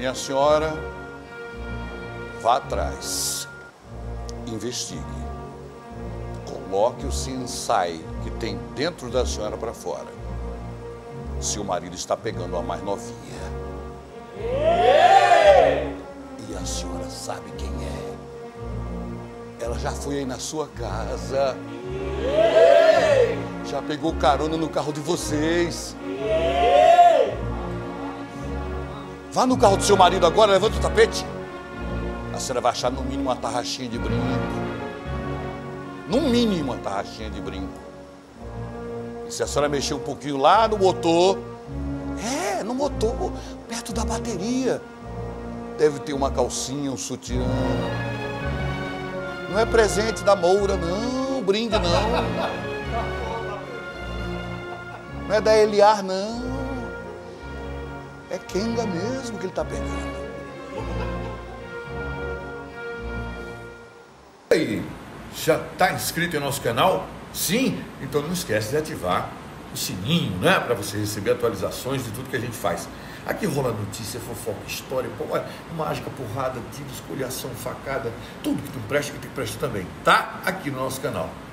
minha senhora, vá atrás, investigue, coloque o Sinsai que tem dentro da senhora para fora. Se o marido está pegando a mais novinha. E a senhora sabe quem é. Ela já foi aí na sua casa. Já pegou carona no carro de vocês. Vá no carro do seu marido agora, levanta o tapete. A senhora vai achar no mínimo uma tarraxinha de brinco. No mínimo uma tarraxinha de brinco. E se a senhora mexer um pouquinho lá no motor, no motor, perto da bateria, deve ter uma calcinha, um sutiã. Não é presente da Moura, não, brinde não. Não é da Eliar, não. É Kenga mesmo que ele está pegando. E aí, já está inscrito em nosso canal? Sim? Então não esquece de ativar o sininho, né? Para você receber atualizações de tudo que a gente faz. Aqui rola notícia, fofoca, história, mágica, porrada, tiro, escolhação, facada, tudo que tu presta, que tu presta também. Tá aqui no nosso canal.